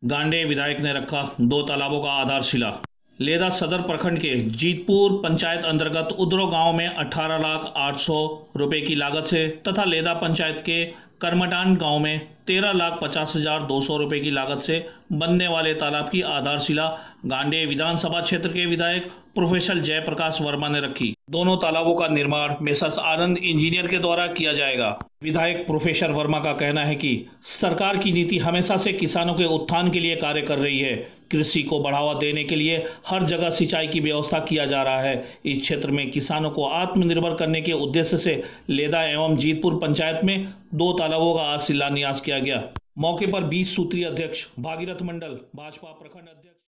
गांडेय विधायक ने रखा 2 तालाबों का आधारशिला। लेदा सदर प्रखंड के जीतपुर पंचायत अंतर्गत उद्रो गांव में 18,08,00,000 रुपए की लागत से तथा लेदा पंचायत के करमटान गांव में 13,50,200 रुपए की लागत से बनने वाले तालाब की आधारशिला गांडेय विधानसभा क्षेत्र के विधायक प्रोफेसर जयप्रकाश वर्मा ने रखी। दोनों तालाबों का निर्माण मेसर्स आनंद इंजीनियर के द्वारा किया जाएगा। विधायक प्रोफेसर वर्मा का कहना है कि सरकार की नीति हमेशा से किसानों के उत्थान के लिए कार्य कर रही है। कृषि को बढ़ावा देने के लिए हर जगह सिंचाई की व्यवस्था किया जा रहा है। इस क्षेत्र में किसानों को आत्मनिर्भर करने के उद्देश्य से लेदा एवं जीतपुर पंचायत में 2 तालाबों का आज शिलान्यास किया गया। मौके पर 20 सूत्रीय अध्यक्ष भागीरथ मंडल, भाजपा प्रखंड अध्यक्ष